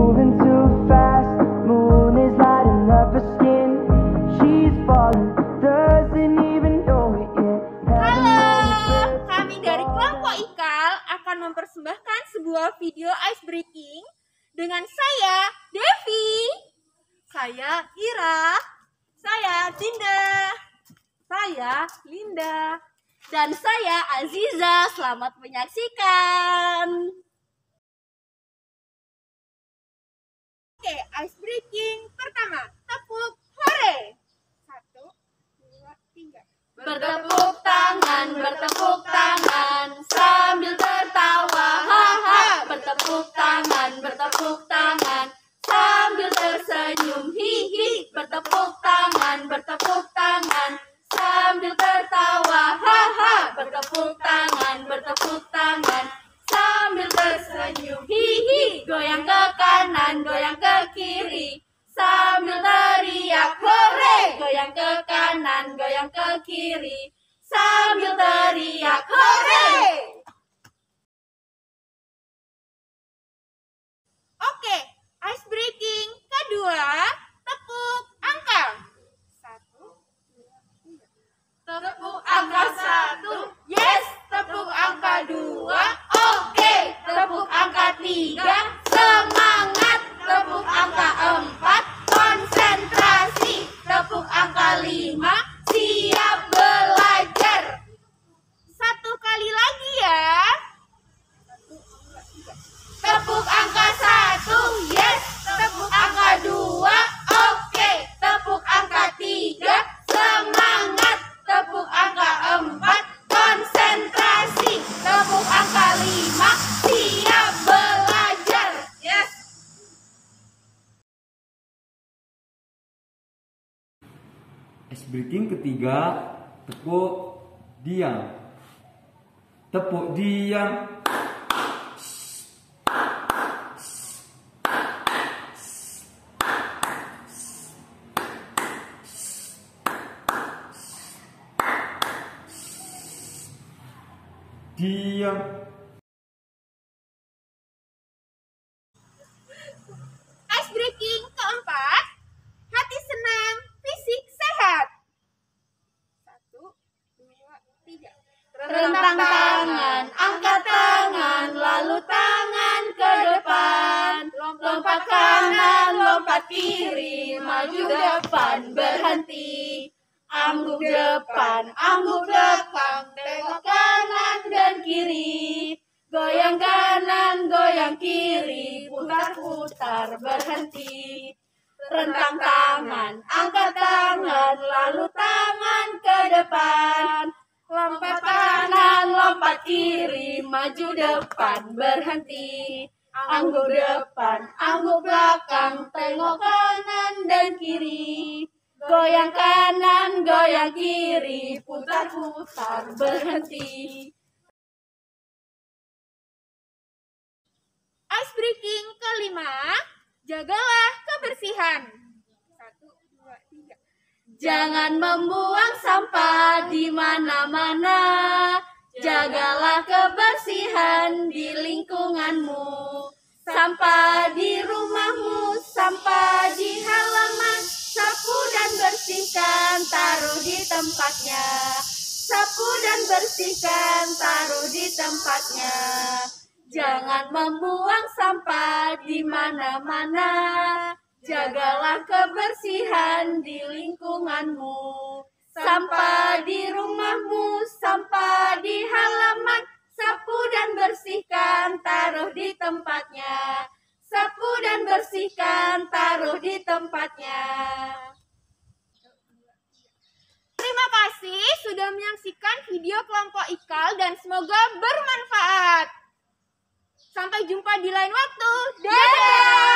moving too fast. Moon is lighting up her skin. She's falling, doesn't even know it yet. Halo, kami dari kelompok IKAL akan mempersembahkan sebuah video ice breaking dengan saya, Devi, saya Ira, saya Dinda, saya Linda, dan saya Aziza. Selamat menyaksikan. Oke, ice breaking pertama, tepuk hore. 1, 2, 3. Bertepuk tangan sambil tertawa, haha. Bertepuk tangan sambil tersenyum, hihi. Bertepuk tangan sambil tertawa, haha. Bertepuk tangan sambil tersenyum, hihi. Goyang ke kanan, goyang ke kiri, sambil teriak hore. Goyang ke kanan, goyang ke kiri, sambil teriak hore. Oke, ice breaking kedua, tepuk angka. 1, 2, 3. Tepuk angka 1, yes. Tepuk angka 2, oke. Tepuk angka 3, semangat. Tepuk angka 4, konsentrasi. Tepuk angka 5, siap belajar. 1 kali lagi ya. Tepuk angka 1, yes. Tepuk angka 2, oke. Tepuk angka 3, semangat. Tepuk angka 4, konsentrasi. Tepuk angka 5, siap belajar. Yes. Ice breaking ketiga, tepuk diam. Tepuk diam. Diam. Ice breaking keempat, hati senang, fisik sehat. 1, 2, 3. Rentang tangan, angkat tangan, lalu tangan ke depan. Lompat kanan, lompat kiri, maju depan, berhenti. Angguk depan, angguk belakang, tengok kanan dan kiri. Goyang kanan, goyang kiri, putar-putar, berhenti. Rentang tangan, angkat tangan, lalu tangan ke depan. Lompat kanan, lompat kiri, maju depan, berhenti. Angguk depan, angguk belakang, tengok kanan dan kiri. Goyang kanan, goyang kiri, putar-putar, berhenti. Ice breaking kelima, jagalah kebersihan. 1, 2, 3. Jangan membuang sampah di mana-mana. Jagalah kebersihan di lingkunganmu. Sampah di rumahmu, sampah di halaman, sapu dan bersihkan, taruh di tempatnya. Sapu dan bersihkan, taruh di tempatnya. Jangan membuang sampah di mana-mana. Jagalah kebersihan di lingkunganmu. Sampah di rumahmu, sampah di halaman, sapu dan bersihkan, taruh di tempatnya. Sapu dan bersihkan, taruh di tempatnya. Terima kasih sudah menyaksikan video kelompok IKAL dan semoga bermanfaat. Sampai jumpa di lain waktu. Dadah!